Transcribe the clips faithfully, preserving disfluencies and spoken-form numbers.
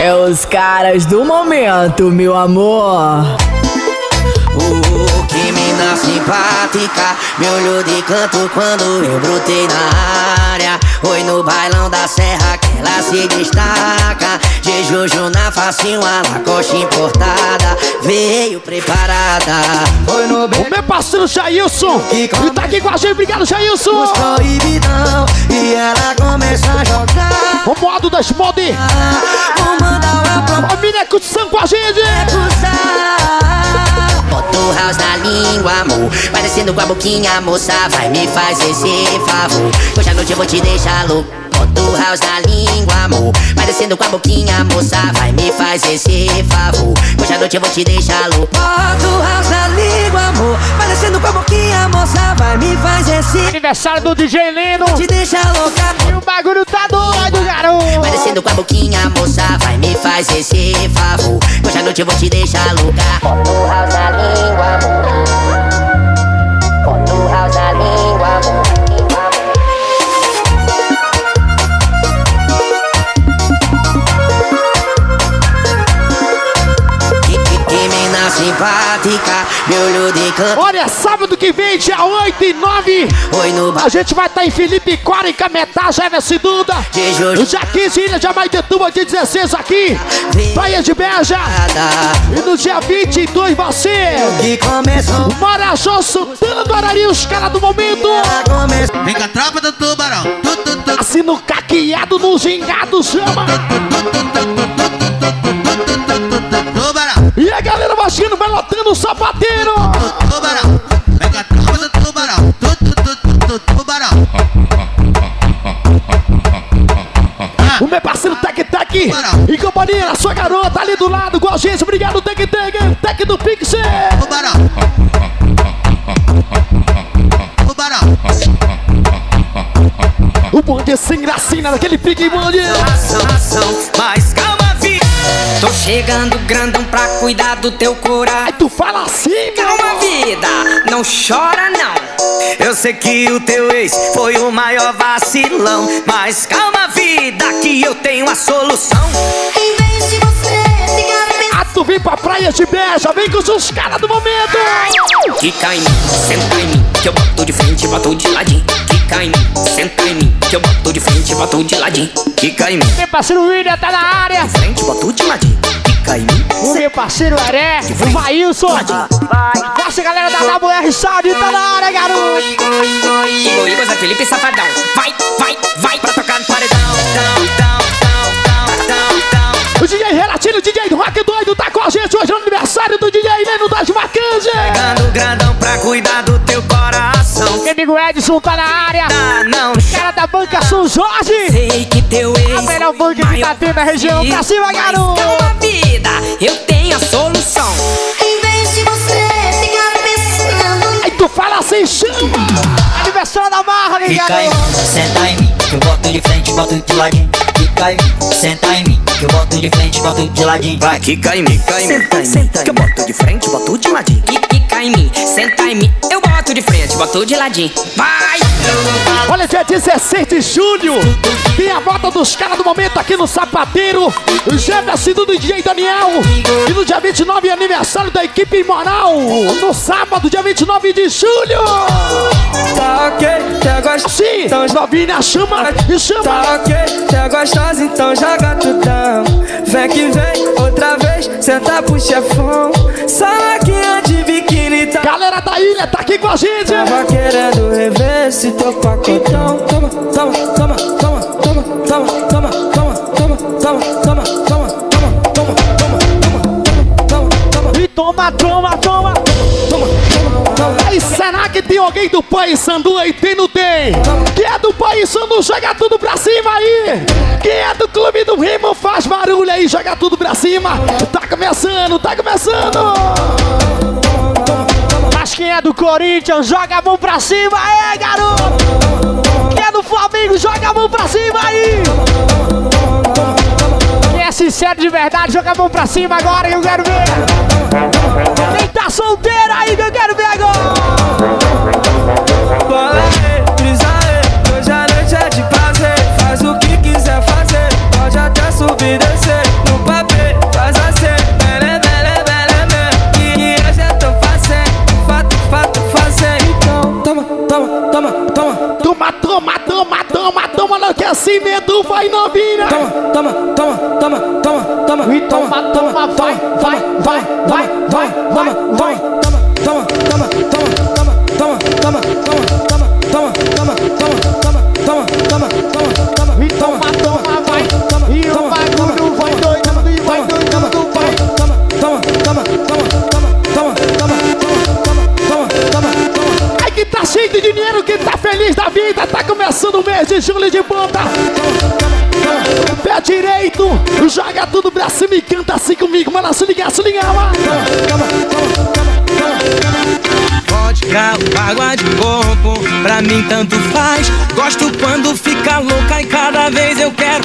É os caras do momento, meu amor. Oh, que mina simpática, me olhou de canto quando eu brotei na área. Foi no bailão da serra que ela se destaca. De Juju na facinho, a Lacoste importada. Veio preparada. Foi no o meu parceiro Jailson, e tá aqui com a gente, obrigado Jailson. Proibidão, e ela começa a jogar. O modo das mode. Família curtição com a gente. Bota o house na língua, amor. Parecendo com a boquinha, moça, vai me fazer esse favor. Hoje à noite eu vou te deixar louco. Bota o house na língua, amor. Parecendo com a boquinha, moça, vai me fazer esse favor. Hoje à noite eu vou te deixar louco. Bota o house na língua, amor. Parecendo com a boquinha, moça, vai me fazer esse aniversário do D J Leno. Te deixa louca. E o bagulho tá doido, garoto. Parecendo com a boquinha, moça, vai me fazer esse favor. Hoje à noite eu vou te deixar louca. Bota o house na língua, amor. Bota o house na língua, amor. Simpática, me olhou de canto. Olha, sábado que vem, dia oito e nove. Oi no a gente vai estar tá em Felipe Cora, em Cametá, Jefferson Duda. No dia quinze, Ilha de Amaitetuba, dia dezesseis aqui, Praia de Beja. E no dia vinte e dois, você Marajó, Santana do Arari, os caras do momento. Vem com a tropa do Tubarão. Assim no caqueado, no gingado, chama. E a galera baixando, vai lotando o sapateiro. Tubarão, vem com a tropa do Tubarão. Tubarão. O meu parceiro Tec Tec e companhia, a sua garota ali do lado com a gente. Obrigado, Tec Tec, Tec do Pixel. Tubarão. Tubarão. O bonde é sem gracinha daquele pique bonde. Mas calma, vi. Tô chegando grandão pra cuidar do teu coração. Aí tu fala assim, meu calma, amor. Vida, não chora não. Eu sei que o teu ex foi o maior vacilão. Mas calma, vida, que eu tenho a solução. Em vez de você ficar pensando. Ah, tu vem pra Praia de Beja, vem com os caras do momento. Quica em mim, senta em mim, que eu boto de frente e boto de ladinho. Quica em mim, senta em mim, que eu boto de frente e boto de ladinho. Quica em mim. Meu parceiro William tá na área. De frente, boto de ladinho. Quica em mim. O meu parceiro Aré, o Maílson. Vai. Nossa, galera da W R Sound tá na área, garoto. Igor, Igor, Zé Felipe Safadão. Vai, vai, vai pra tocar no paredão. O D J Renatinho, o D J do Rock Doido tá com a gente hoje no aniversário do D J Leno das Vacanjas. Chegando grandão pra cuidar do teu coração. Meu amigo Edson tá na área. Ah, não. Cara da banca São Jorge. Sei que teu ex. A melhor banca que tá tendo na região. Pra cima, garoto. Calma, vida, eu tenho a solução. Em vez de você ficar pensando. Aí tu fala assim, chama. Aniversário da Barra, né, garoto? Senta em mim, que eu boto de frente, boto de ladinho. Quica em mim, senta em mim, que eu boto de frente, boto de ladinho. Vai, quica em mim, quica em mim, senta em mim, que eu boto de frente, boto de ladinho. Quica em mim, senta em mim, eu boto de frente, boto de ladinho. Vai! Olha, dia dezesseis de julho, tem a volta dos caras do momento aqui no Sapateiro. O Jefferson do D J Daniel. E no dia vinte e nove, aniversário da equipe Moral. No sábado, dia vinte e nove de julho. Tá ok, quer gostar? Sim, então novinha, chama e chama. Tá ok, quer gostosa, então joga tudão. Vem que vem, outra vez, senta pro chefão. Salaquinha de biquíni tá. Galera da ilha tá aqui com a gente. Tava querendo rever esse teu pacotão. Toma, toma, toma, toma, toma, toma, toma, toma, toma, toma, toma, toma, toma, toma, toma, e toma, toma, toma. Aí será que tem alguém do Pai Sandu aí? Tem, não tem? Quem é do Pai Sandu, joga tudo pra cima aí. Quem é do Clube do Remo, faz barulho aí, joga tudo pra cima. Tá começando, tá começando. Mas quem é do Corinthians, joga a mão pra cima aí, garoto. Quem é do Flamengo, joga a mão pra cima aí. Quem é sincero de verdade, joga a mão pra cima agora que eu quero ver. Quem tá solteiro aí que eu quero ver agora. Bola aí, brisa aí, hoje a noite é de prazer. Faz o que quiser fazer, pode até subir e descer. No papel toma, toma, toma, vai, vai, vai, vai, vai, vai, vai, toma, toma, toma, toma, toma, toma, toma, toma, toma, toma, toma, toma, toma, toma, toma, toma, E toma, toma, vai. E o bagulho vai doidando e vai doidando, vai. toma, toma, toma, toma, toma, toma, toma, toma, toma, toma. Ai que tá cheio de dinheiro, que tá feliz da vida, tá começando o mês de julho de ponta. Pé direito, joga tudo pra cima e canta assim comigo, mano, se ligar, se ligar, mano. Vodka, água de coco, pra mim tanto faz. Gosto quando fica louca e cada vez eu quero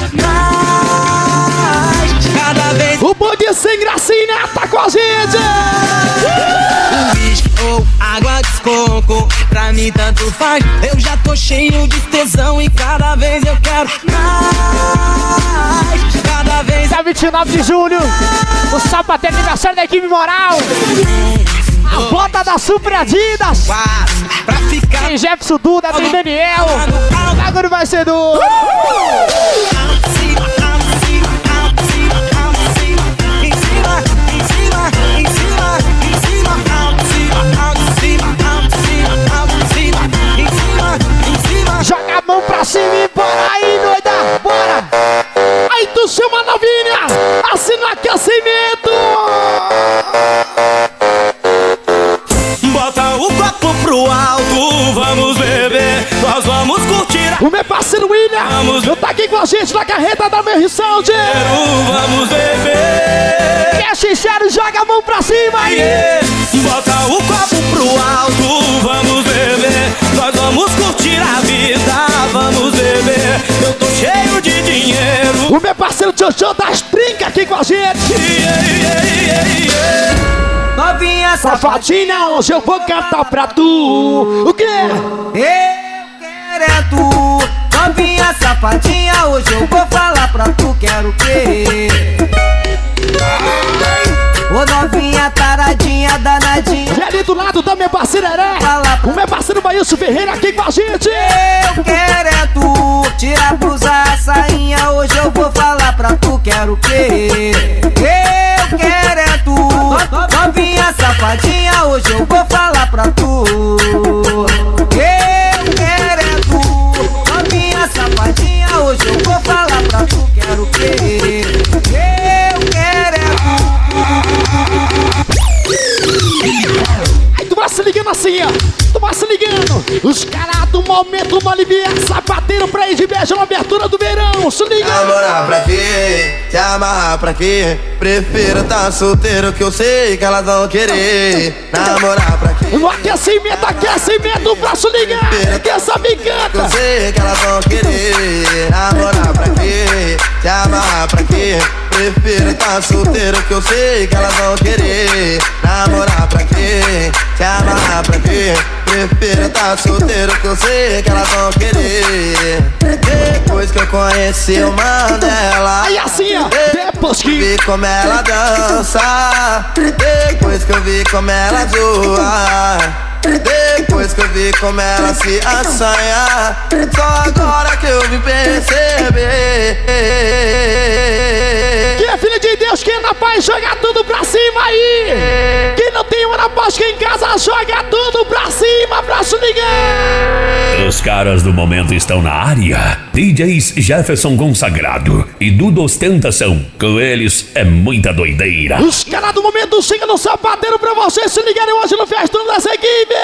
mais. Cada vez O bom de sem gracinha tá com a gente. uísque ou água de coco, pra mim tanto faz. Eu já tô cheio de tesão e cada vez eu quero mais. Cada vez Dia vinte e nove de julho, o sábado é aniversário da equipe moral. A bota da Super Adidas. faz pra ficar Tem Jefferson Duda, tem Daniel. O bagulho vai ser do... alto, cima, alto, cima, alto, cima, alto, cima, em cima, em cima, em cima, em cima, alto, cima, alto, cima, alto, cima, alto, cima, em cima, em cima. Joga a mão pra cima e bora aí, doida. Bora. Aí tu chama novinha. Assina o aquecimento. Bota o copo pro alto, vamos beber, nós vamos curtir a O meu parceiro William. Vamos. Eu tá aqui com a gente na carreta da Merri Sound. vamos beber. Que é sincero, joga a mão pra cima aí. Yeah. Bota o copo pro alto, vamos beber, nós vamos curtir a vida, vamos beber. Eu tô cheio de dinheiro. O meu parceiro Jojo das Trincas aqui com a gente. Yeah, yeah, yeah, yeah. Novinha Safadinha, hoje eu vou cantar pra tu. O quê? eu quero é tu. Novinha safadinha, hoje eu vou falar pra tu, quero o quê? Ô novinha taradinha, danadinha. E ali do lado da minha parceira Heré, o meu parceiro Bailson Ferreira aqui com a gente. Eu quero é tu. Tira a blusa, a sainha, hoje eu vou falar pra tu, quero o quê? Eu quero é tu. Novinha safadinha, hoje eu vou falar pra tu. Eu quero é tu. Novinha safadinha, hoje eu vou falar pra tu, quero o quê? Eu quero é Aí tu vai se ligando assim, ó. Tu vai se ligando. Os caras do momento não aliviam. Sapateiro pra ir de beijo na abertura do verão. Se liga. Namorar pra quê? Se amarrar pra quê? Prefiro tá solteiro que eu sei que elas vão querer. Namorar pra quê? No aquecimento, aquecimento pra se ligar. Que essa me Que eu canta. sei que elas vão querer. Namorar pra quê? Se amarrar pra quê? Prefiro tá solteiro que eu sei que elas vão querer. Namorar pra quê? Se amarrar pra quê? Prefiro tá solteiro que eu sei que elas vão querer. Depois que eu conheci o Mandela, Aí assim, ó. Depois que... vi como ela dança, depois que eu vi como ela zoa, depois que eu vi como ela se assanha, só agora que eu vim perceber. Que é filho de Deus, quem é na paz, joga tudo pra cima aí. Quem não tem uma na paz, quem em casa, joga tudo pra cima, pra se ligar. Os caras do momento estão na área. D Js Jefferson Consagrado e Duda Ostentação. Com eles é muita doideira. Os caras do momento chegam no sapateiro pra vocês se ligarem hoje no festão dessa equipe.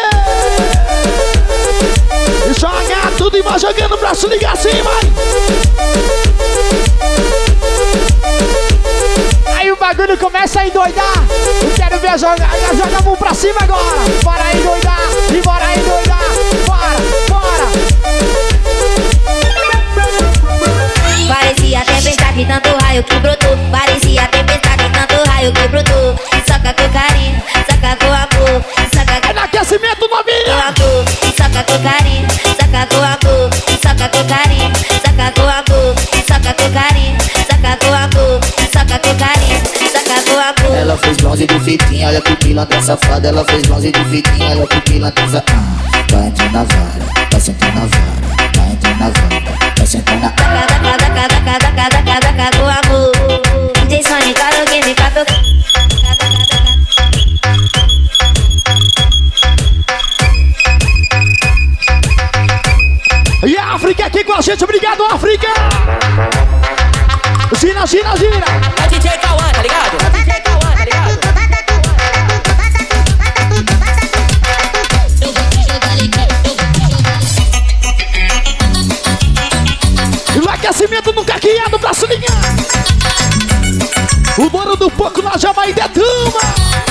Joga tudo e vai jogando pra se ligar assim, vai. Aí o bagulho começa a endoidar. Eu quero ver jogar. Joga a mão pra cima agora. Bora aí doidar. E bora aí doidar. Bora, bora. Parecia tempestade, tanto raio que brotou. Parecia tempestade, tanto raio que brotou. Saca com carinho, saca com amor. Saca com É no aquecimento, novinha. amor. Saca com carinho, saca com amor. Saca com carinho, saca com amor. Saca com carinho, saca com amor. Saca com carinho, saca com amor. Ela fez bronze de fitinha, olha que pilantra safada. Ela fez bronze de fitinha, olha que pilantra safada. Ah, vai entrar na vara, vai sentar na vara. Vai entrar na vara, vai sentar na... Cada, cada, cada, cada, cada, cada com amor. D J Sonic O dono do pouco na Jamaída é turma.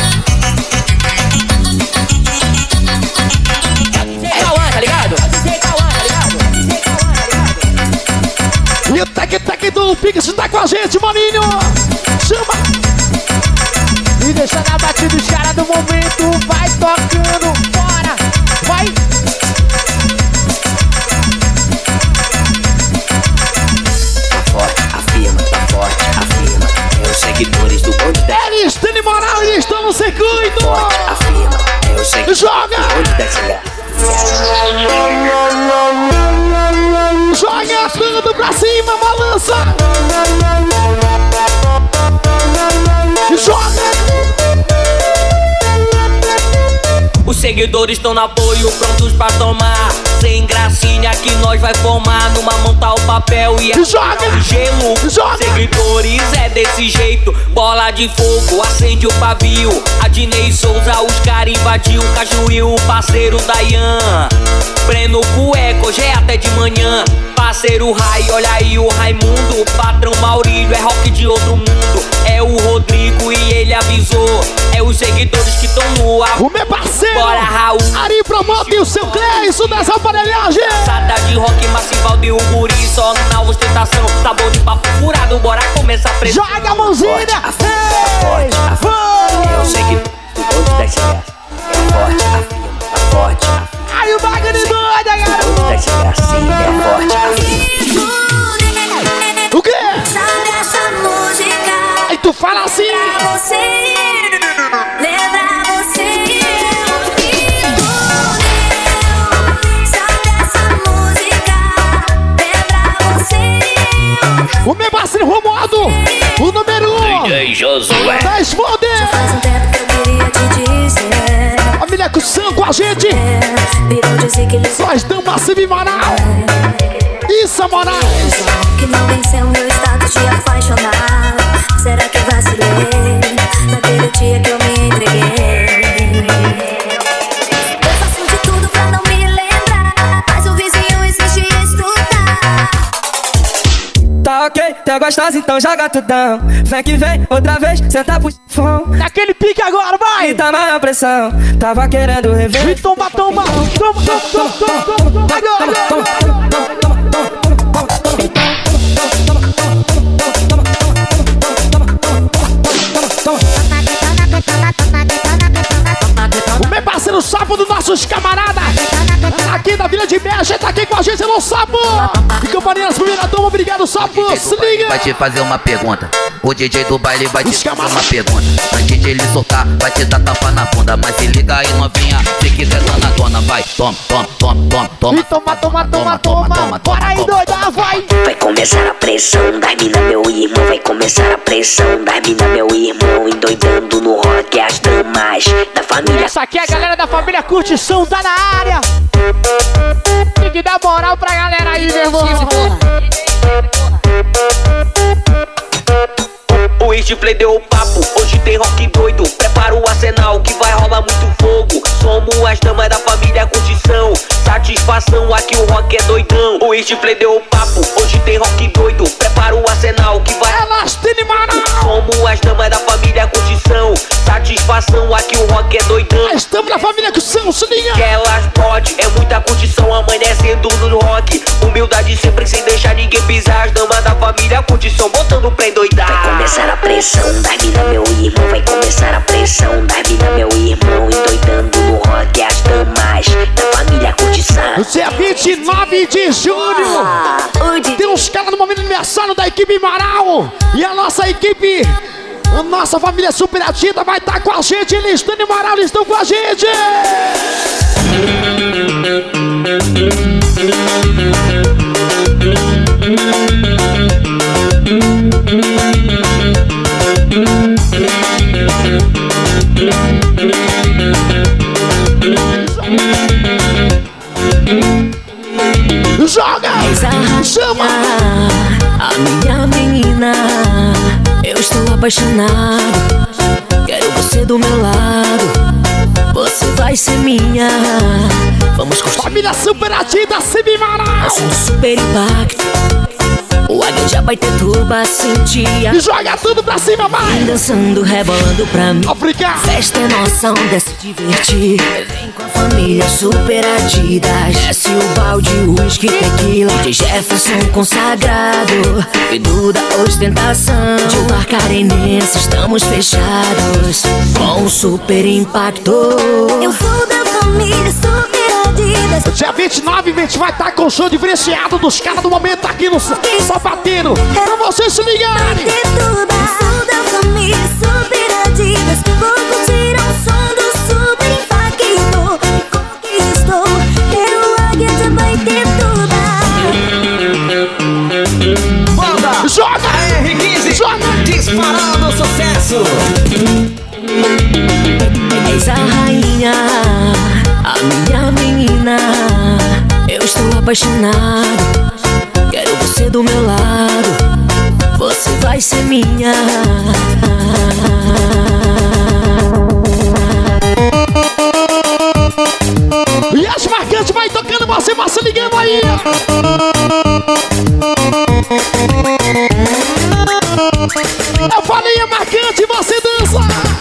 D J Cauã, tá ligado? D J Cauã, tá ligado? D J Cauã, tá ligado? E o Tec Tec do Pix tá com a gente, maninho. Chama. E deixa na batida os caras do momento. Vai tocando, bora, vai. Tá forte, afirma, tá forte, afirma. É os seguidores do bonde da... Eles têm moral, eles estão no circuito. Forte, afirma, é os seguidores Joga. do bonde da Cia. Joga tudo pra cima, balança. Joga. Os seguidores estão no apoio, prontos pra tomar. Sem gracinha que nós vai formar. Numa mão tá o papel e a Joga. o gelo. Joga. Seguidores é desse jeito. Bola de fogo, acende o pavio. Adnei Souza, os caras invadiu. Cajuí, o parceiro Dayan. Breno Cueco, hoje é até de manhã. Parceiro Rai, olha aí o Raimundo. Patrão Maurílio, é rock de outro mundo. É o Rodrigo e ele avisou. É os seguidores que estão no ar. O meu parceiro Bora, Raul. Ari Promote e o seu Cleison das aparelhagens. Sada de rock, Massival de Uguri. Só na ostentação, sabor de papo furado. Bora começar a pressão. Joga a mãozinha. Forte, afirma, é o seguidor do bonde da Cia. É forte, afirma, tá forte, afirma. Ai, o bagulho de doida, garoto. Bonde da Cia, sim, é forte, afirma. O quê? Sabe essa música? Aí tu fala assim. Pra você ir, lembra você ir. Sabe essa música? Lembra você ir. O meu parceiro Romualdo, o número um. D J Josué. Dez poder. Faz um tempo que eu queria te dizer. Família Cussão com a gente. Virou dizer que ele Nós damos massivo e moral. Isso é moral. que não venceu meu estado de apaixonar. Será que vacilei naquele dia que eu me entreguei? Eu faço de tudo pra não me lembrar, mas o vizinho insiste em estudar. Tá ok, tá gostosa, então joga tudão. Vem que vem, outra vez, senta pro chifão. Naquele pique agora, vai! E tá na pressão, tava querendo rever. E toma, toma, toma, toma, toma, toma, toma, agora! O meu parceiro Sapo dos nossos camaradas aqui da Vila de Mexa, tá aqui com a gente, alô Sapo! E companheiras, primeira turma, obrigado Sapo, se liga! Vai te fazer uma pergunta. O D J do baile vai te fazer uma pergunta. Antes de ele soltar, vai te dar tapa na bunda. Mas se liga aí, novinha, se quiser tá na dona, vai. Toma, toma, toma, toma, toma. E toma, toma, toma, toma, bora aí doida, vai! Vai começar a pressão das mina, meu irmão. Vai começar a pressão das mina, meu irmão. Endoidando no rock as damas da família. Essa aqui é a galera da família Curtição, tá na área! Tem que dar moral pra galera aí, meu irmão! O Stifler deu o papo, hoje tem rock doido. Prepara o arsenal que vai rolar muito fogo. Somos as damas da família Curtição. Satisfação, aqui o rock é doidão. O Stifler deu o papo, hoje tem rock doido. Prepara o arsenal que vai. Elas têm moral. Somos as damas da família Curtição. Satisfação, aqui o rock é doidão. Estamos na família Curtição, se liga. Que elas pode, é muita curtição amanhecendo no rock. Humildade sempre sem deixar ninguém pisar. As damas da família Curtição botando pra endoidar. Vai começar a pressão das mina, meu irmão. Vai começar a pressão das mina, meu irmão. Endoidando no rock as damas da família Curtição. Dia vinte e nove de julho tem uns caras no momento aniversário da equipe Maral. E a nossa equipe, a nossa família super ativa vai estar com a gente. Eles estão em Maral, eles estão com a gente. Joga! Chama! A minha menina, eu estou apaixonado. Quero você do meu lado. Você vai ser minha. Vamos curtir. Família super ativa, Semimaral. Ação super impacto. O águia já vai ter tuba, sentia. E joga tudo pra cima, vai! Dançando, rebolando pra mim. África! Festa é nossa onda, se divertir. Vem com a família super Adidas. Desce o balde, uísque, tequila. D J Jefferson consagrado. Edu da ostentação. De Barcarenense, estamos fechados. Com um super impacto. Eu sou da família super Adidas. Dia vinte e nove, a gente vai estar com o show diferenciado dos caras do momento aqui no Sapateiro. Pra vocês se ligarem. Eu sou da família super Adidas. Vou curtir ao som do super impacto. Me conquistou. Quero águia, já vai ter tudo. Banda Joga! R quinze, joga! Disparando sucesso. És a rainha, a minha menina. Eu estou apaixonado. Quero você do meu lado. Você vai ser minha. E as marcantes vai tocando, você vai se ligando aí. Eu falei, é marcante, você dança.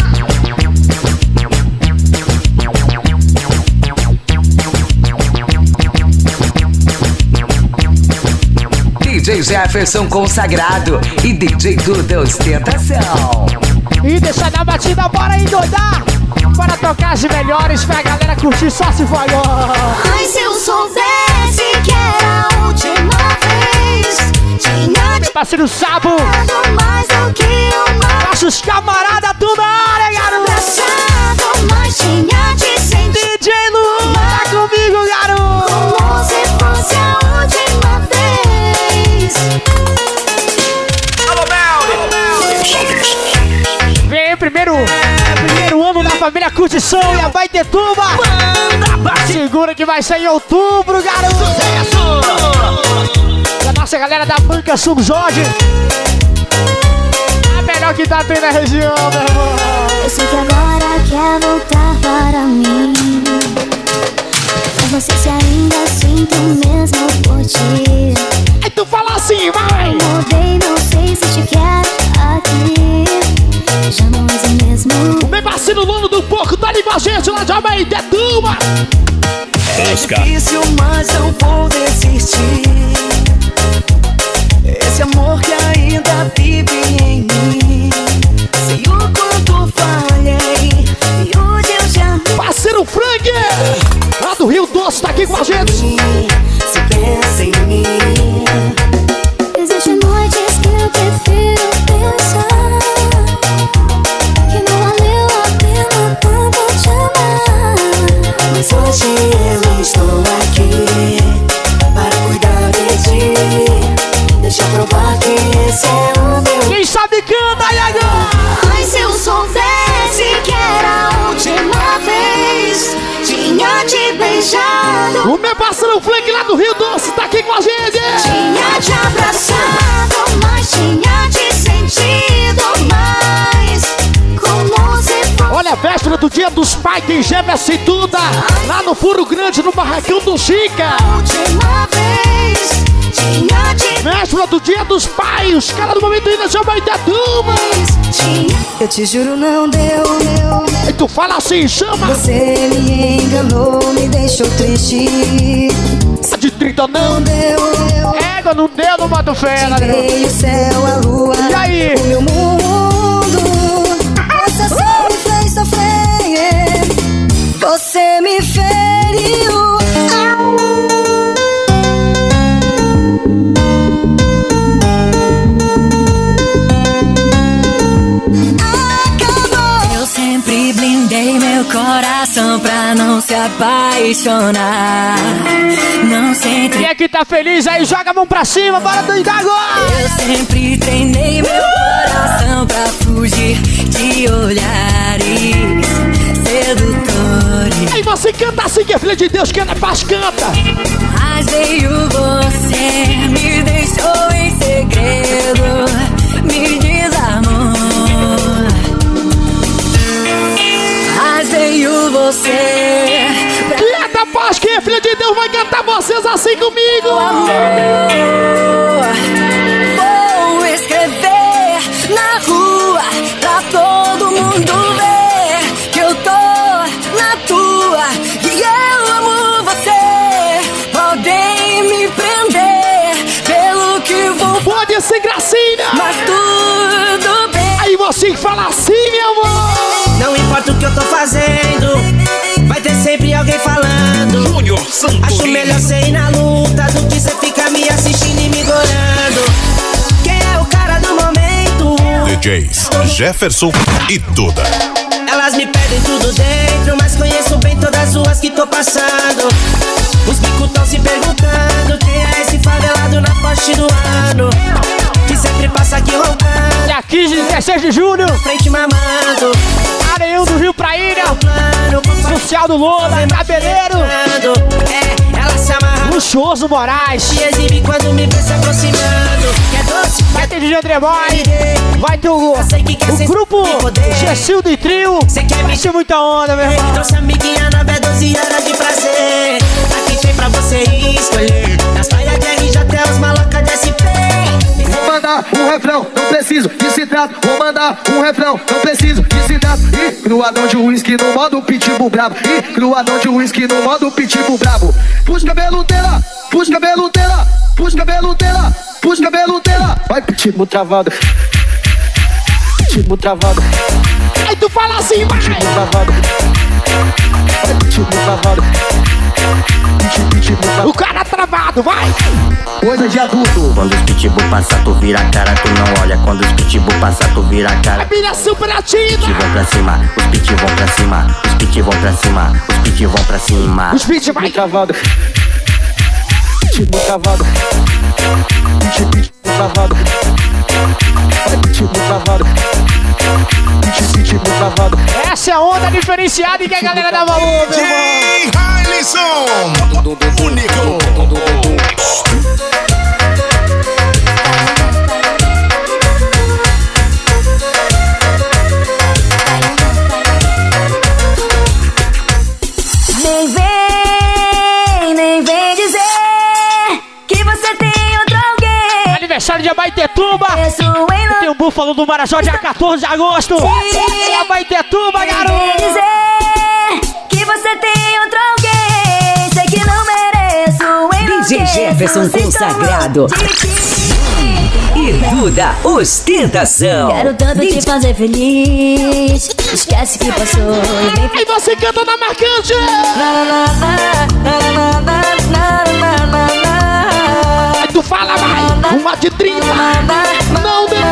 D J Jefferson consagrado e D J Duda ostentação. E deixa na batida, bora endoidar. Bora tocar as melhores pra galera curtir só se for agora. Ai, se eu soubesse que era a última vez, tinha Meu parceiro Sabo, mais do que uma. nossos camarada tudo na área, garoto. Abraçado, mas tinha te sentido. D J Lu, tá comigo, garoto. Como se fosse a última vez. Alô, Mel. Vem, primeiro, primeiro ano da família Curtição e a Vai Ter Tuba. Segura que vai ser em outubro, garoto. Da nossa galera da banca Sub Jorge. A melhor que tá tendo na região, meu irmão. Eu sei que agora quer voltar para mim, mas não sei se ainda sinto mesmo por ti. Aí tu fala assim, vai! Mudei, não sei se te quero aqui. Já não és o mesmo. O meu parceiro Luno do Porco tá ali com a gente lá de Abaetetuba. É difícil, mas não vou desistir. Esse amor que ainda vive em mim. Sei o quanto falhei e hoje eu já. Parceiro Frank, lá do Rio Doce, tá aqui com a gente. Se pensa em mim. Existem noites que eu prefiro pensar que não valeu a pena tanto te amar. Mas hoje eu estou aqui para cuidar de ti. Deixa eu provar que esse é o meu. Quem sabe canta, Iago. Ai, se eu soubesse que era a última vez, tinha te beijado. O meu parceiro Frank lá do Rio Doce tá aqui com a gente. Tinha te abraçado, mas tinha te sentido mais. Como se fosse. Olha, a véspera do Dia dos Pais tem Jefferson e Duda lá no Furo Grande, no Barracão do Chica. Última vez, tinha te. Véspera do Dia dos Pais, os caras do momento ainda de Abaetetuba. Eu te juro, não deu, meu. E tu fala assim, chama. Você me enganou, me deixou triste. De trinta não deu. Égua, não deu, não bota fé, né? Tirei o céu, a lua. E aí? O meu mundo. Você só me fez sofrer. Você me feriu. Eu sempre blindei meu coração pra não se apaixonar. Não sei. Quem é que tá feliz aí? Joga a mão pra cima, bora doidar agora! Eu sempre treinei meu coração pra fugir de olhares sedutores. Aí você canta assim que é filha de Deus, que é paz, canta. Mas veio você, me deixou em segredo, me desarmou. Mas veio você. Que é da paz, que é filha de Deus, vai cantar vocês assim comigo. Amor, tudo vê que eu tô na tua e eu amo você. Podem me prender pelo que vou. Pode ser gracinha, mas tudo bem. Aí você fala assim, meu amor. Não importa o que eu tô fazendo, vai ter sempre alguém falando. Júnior Santos. Acho melhor cê ir na luta do que cê ficar me assistindo e me gorando. Quem é o cara do momento? D Js Jefferson e Duda. Elas me pedem tudo dentro, mas conheço bem todas ruas que tô passando. Os bicos tão se perguntando quem é esse favelado na poste do ano, que sempre passa aqui roncando. Dia quinze e dezesseis de julho, frente mamando, Areião do Rio pra Ilha, Social do Lola, Cabeleiro, é, ela se amarra, Luxuoso Moraes, se exibe quando me vê se aproximando. Que é doce, vai ter D J André Boy, vai ter o, o grupo Gessildo e Trio. Vai ser muita onda, meu irmão. Trouxe amiguinha na B doze horas de prazer. Aqui tem pra você escolher, nas praias de R J até os malocas de S P. Vou mandar um refrão, não preciso de citrato. Vou mandar um refrão, não preciso de citrato. E cruadão de uísque no modo pitbull brabo. E cruadão de uísque no modo pitbull brabo. Puxa cabelo dela, puxa cabelo dela, puxa cabelo dela, puxa cabelo dela. Vai pitbull travado, pitbull travado. Aí tu fala assim, vai. Pitbull travado, vai pitbull travado. O cara travado, vai! Coisa de adulto. Quando os pitbull passar, tu vira a cara, tu não olha. Quando os pitbull passar, tu vira a cara. A mina super ativa. Os pit vão pra cima, os pit vão pra cima, os pit vão pra cima, os pit vão pra cima. Os pit vai travado. Pitbull travado. Pitbull travado. Pitbull travado. Pitbull travado. Essa é a onda diferenciada e que a galera dá valor, meu irmão. Hailison, único. Nem vem, nem vem dizer que você tem outro alguém. Aniversário de Abaetetuba. Tem um búfalo do Marajó dia quatorze de agosto. É Abaetetuba, garoto. Vem dizer que você tem outro alguém. Sei que não mereço. D J Jefferson consagrado. E Duda ostentação. Quero tanto te fazer feliz. Esquece que passou. Aí você canta na marcante. Aí tu fala, vai. Uma de trinta. Não dê.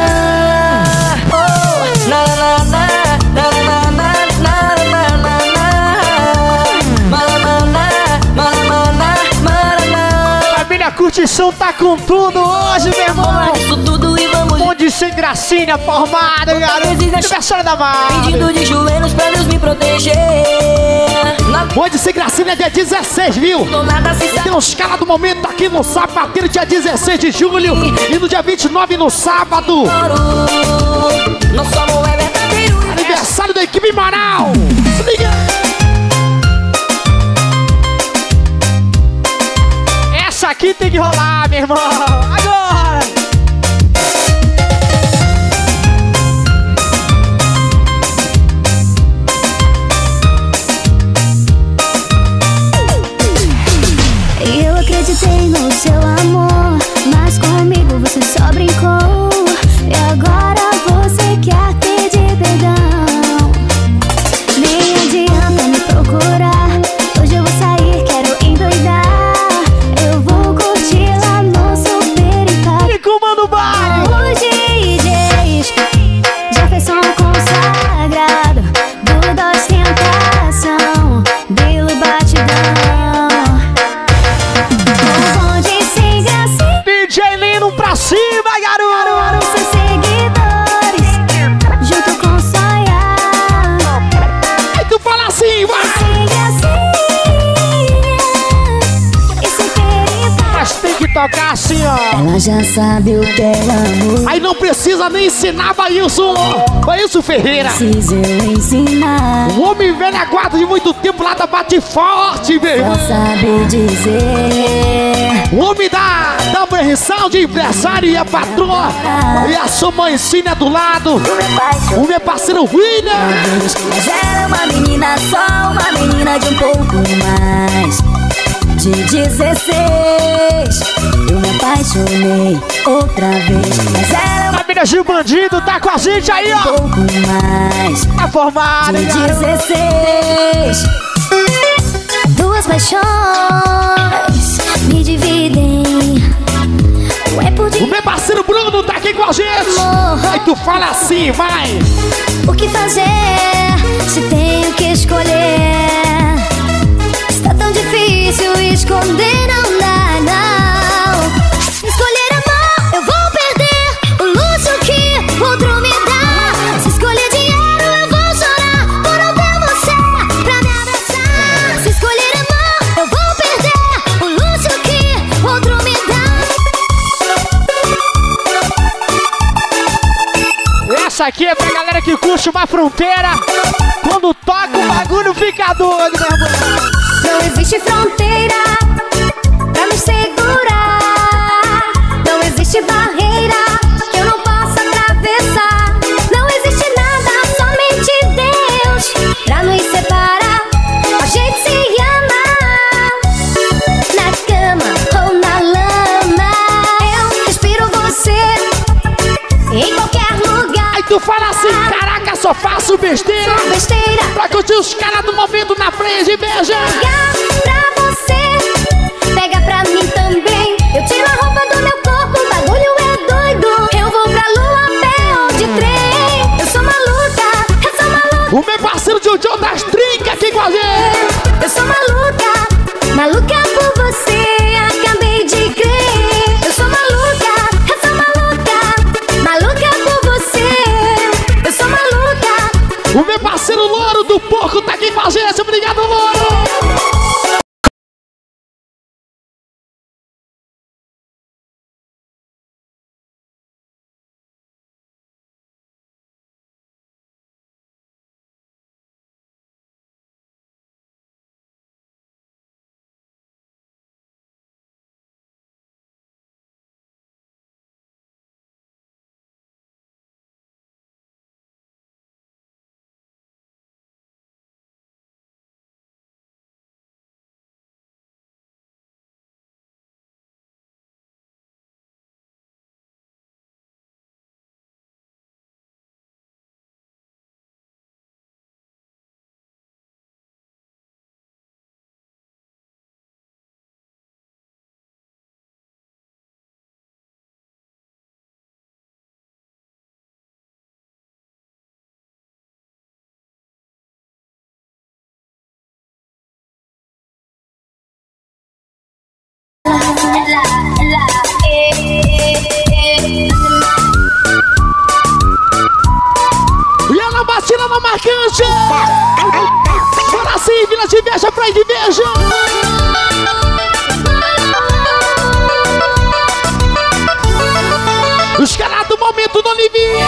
Família Curtição tá com tudo hoje, meu irmão. Isso tudo e vamos. Onde sem gracinha formada, garoto. Aniversário da Mara. Pedindo de joelhos pra Deus me proteger. Pode ser gracinha dia dezesseis, viu? Tem uns caras do momento aqui no Sapateiro, dia dezesseis de julho. E no dia vinte e nove, no sábado. Não só não é verdadeiro. Aniversário da equipe Moral. Liga. Essa aqui tem que rolar, meu irmão. Agora. Eu acreditei no seu amor, mas comigo você só brincou. E agora você quer pedir perdão. Nem adianta me procurar. Hoje eu vou sair, quero endoidar. Eu vou curtir lá no seu assim, ó. Ela já sabe o que é amor. Aí não precisa nem ensinar, Bailson. Bailson Ferreira. Preciso eu ensinar. O homem velho aguarda de muito tempo lá da Bate Forte, meu irmão. Só sabe dizer. O homem da Double Rissão de empresário e a patroa. E a sua mãe Cínia do lado. O meu parceiro William. Mas ela é uma menina, só uma menina de um pouco mais de dezesseis. Eu me apaixonei outra vez. Mas ela é uma família Gil Bandido, tá com a gente aí, ó. Um pouco mais tá formada, de dezesseis. Duas paixões me dividem. O meu parceiro Bruno tá aqui com a gente. Aí tu fala assim, vai. O que fazer se tenho que escolher? Está tão difícil esconder, não dá, não. Escolher amor, eu vou perder o luxo que outro me dá. Se escolher dinheiro, eu vou chorar por não ter você pra me abraçar. Se escolher amor, eu vou perder o luxo que outro me dá. Essa aqui é pra galera que curte uma fronteira. Quando toca o bagulho fica doido, meu irmão. Não existe fronteira pra me segurar. Não existe barreira que eu não possa atravessar. Não existe nada, somente Deus pra nos separar. A gente se ama na cama ou na lama. Eu respiro você em qualquer lugar. Aí tu fala assim, caraca, só faço besteira. Só besteira. Pra curtir os caras do momento na frente e beija. Pra você, pega pra mim também. Eu tiro a roupa do meu corpo, o bagulho é doido. Eu vou pra lua a pé ou de trem. Eu sou maluca, eu sou maluca. O meu parceiro Jojo das Trincas aqui com a gente. Eu sou maluca, maluca por você. Acabei de crer. Eu sou maluca, eu sou maluca, maluca por você. Eu sou maluca. O meu parceiro Louro do Porco tá aqui com a gente. Obrigado, Louro. E ela batida na marcante. Bora sim, Vila de Veja pra ir de Veja. Os caras do momento do Olivinha.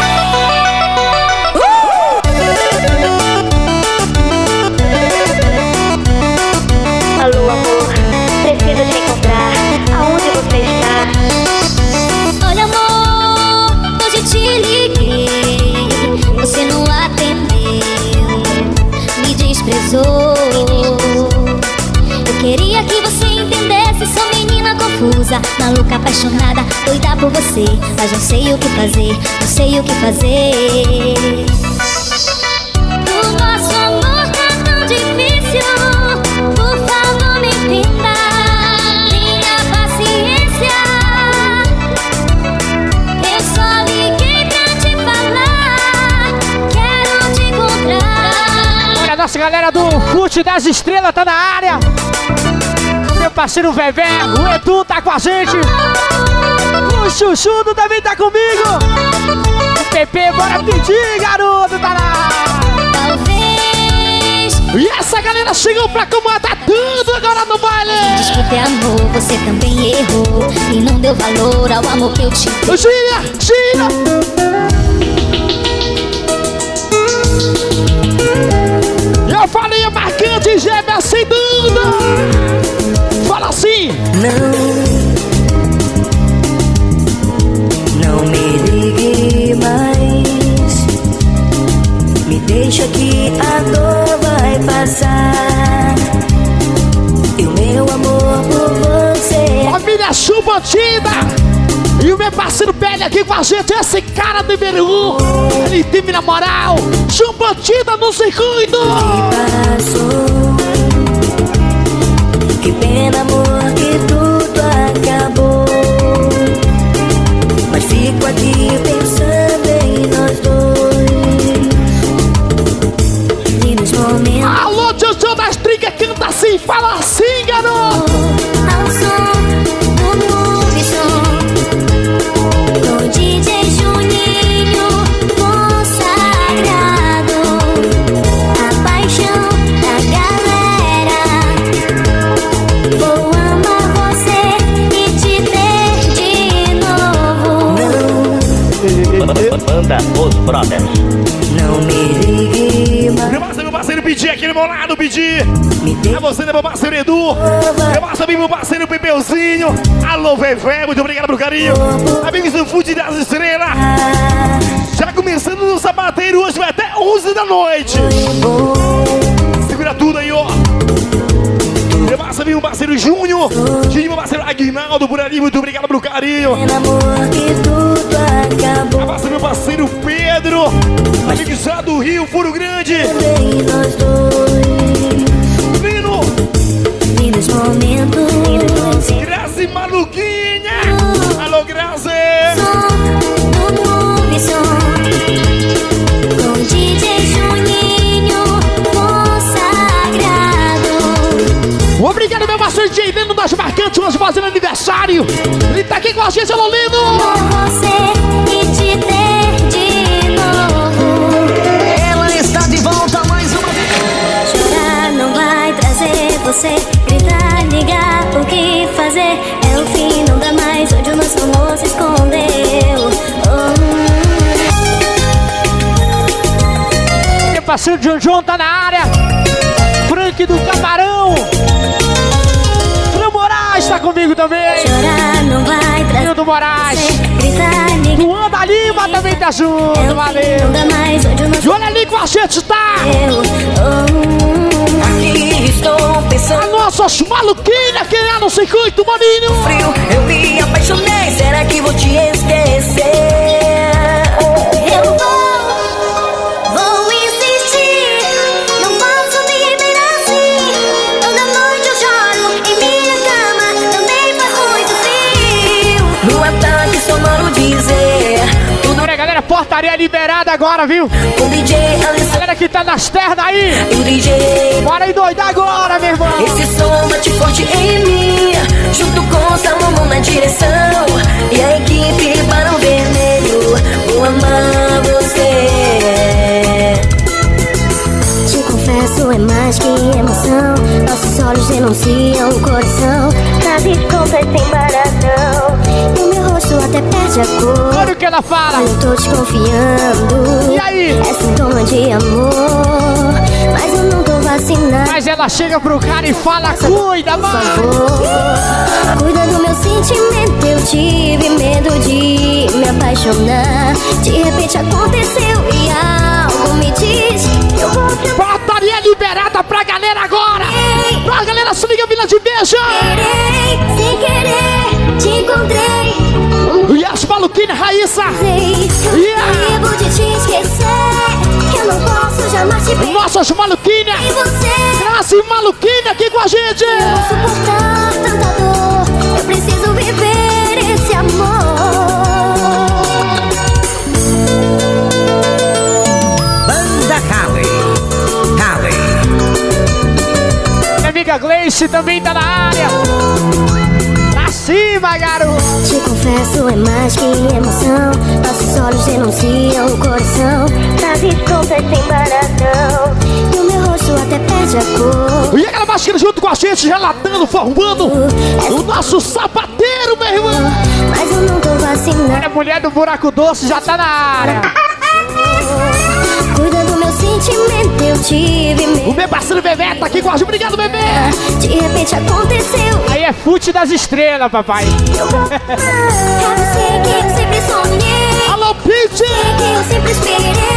Alô, amor, preciso te encontrar. Aonde você está? Olha, amor, hoje te liguei. Você não atendeu, me desprezou. Eu queria que você entendesse. Sou menina confusa, maluca, apaixonada, doida por você. Mas não sei o que fazer, não sei o que fazer. O nosso amor tá tão difícil. Por favor, me entenda. Tenha paciência. Eu só liguei pra te falar. Quero te encontrar. Olha, a nossa galera do Fute das Estrelas tá na área. Meu parceiro Vevé, o Edu tá com a gente. O Chuchudo também tá comigo. O Pepe, bora pedir, garoto, tá lá. Talvez. E essa galera Ela chegou pra comandar tudo agora no baile. Desculpe, amor, você também errou e não deu valor ao amor que eu te dei. Gira, gira. Eu falei a marcante gêmea sem dúvida. Fala assim. Não, não me ligue mais. Me deixa que a dor vai passar. E o meu amor por você. Família Chubotina. E o meu parceiro Pele aqui com a gente, esse cara número um. Ele time na moral. Chubotina no circuito. Que pena, amor, que tudo acabou. Mas fico aqui pensando em nós dois. E nos momentos. Alô, Jojo das Trinca, canta assim, fala assim, garoto. Ao som do Move Som, com D J Juninho consagrado, a paixão da galera. Vou amar você e te ter de novo. Banda Os Brothers. Não me ligue mais. Meu parceiro, meu parceiro Pedi aqui no meu lado, Pedi. É você, né, meu parceiro Edu. Meu parceiro, meu parceiro Pepeuzinho. Alô, Vevé, muito obrigado pelo carinho. Amigos do Food das Estrelas. Já começando no sapateiro, hoje vai até onze da noite. Segura tudo aí, ó. Meu parceiro, meu parceiro Júnior. Meu parceiro Aguinaldo por ali, muito obrigado pelo carinho. Meu parceiro, meu parceiro Pedro. Amigos lá do Rio, Furo Grande. Vino. Lindos momentos. Grazi Maluquinha. Alô, Grazi. Do Move Som, com D J Juninho consagrado. Obrigado, meu parceiro D J Leno das Marcantes, hoje fazendo aniversário. Ele tá aqui com a gente, alô, Leno. Você e te ter de novo. Ela está de volta mais uma vez. Chorar não vai trazer você. Gritar, ligar, o que fazer? É o fim, não dá mais. Onde o nosso amor se escondeu. Meu parceiro John John tá na área. Frank do Camarão. Fran Moraes tá comigo também. Chorar não vai trazer do Moraes. Gritar, ligar. Luan da Lima também tá junto, é valeu. Não dá mais. Onde o nosso E olha ali com a gente, tá? Aqui estou pensando. A nossas maluquinhas que é no circuito, maninho. Frio, eu me apaixonei. Será que vou te esquecer? Eu vou, vou insistir. Não posso viver assim. Toda noite eu choro em minha cama. Também faz muito frio. No ataque sonoro dizer Tudo bem, galera, portaria liberada agora, viu? com D J Alisson. Galera que tá nas terras aí. O D J. Bora endoidar agora, meu irmão. Esse som bate forte em mim, junto com o Salomão na direção. E a equipe Barão Vermelho, vou amar você. Te confesso, é mais que emoção. Nossos olhos denunciam o coração. Nada esconde sem embaração. E o meu rosto até perde a cor. Olha o que ela fala. Eu tô desconfiando. E aí? É sintoma de amor. Mas eu não tô vacinada. Mas ela chega pro cara e fala, cuida, mano. Cuida do meu sentimento. Eu tive medo de me apaixonar. De repente aconteceu e algo me diz que eu vou te Portaria liberada pra galera agora. Ei. Pra galera, se liga, Vila de Beija. Querer, sem querer, te encontrei. E as maluquinhas, Raíssa. Yeah. Vivo de te esquecer. Eu não posso jamais te perder. Nossas maluquinhas. E você? Grazi Maluquinha aqui com a gente. Eu não suportar tanta dor. Eu preciso viver esse amor. Banda Harley. Harley. Minha amiga Gleice também tá na área. Pra cima, garoto. Te confesso, é mais que emoção. Nossos olhos denunciam o coração. Nas escondas sem embaração. E o meu rosto até perde a cor. acho que ele junto com a gente, relatando, formando o nosso sapateiro, meu irmão. Mas eu não tô vacinando. A mulher do buraco doce já tá na área. Cuida do meu sentimento, eu tive medo. O meu parceiro Bebê tá aqui com a gente. Obrigado, Bebê. De repente aconteceu. Aí é fute das estrelas, papai. Eu vou amar. É você que eu sempre sonhei. Alô, Pitch. Que eu sempre esperei.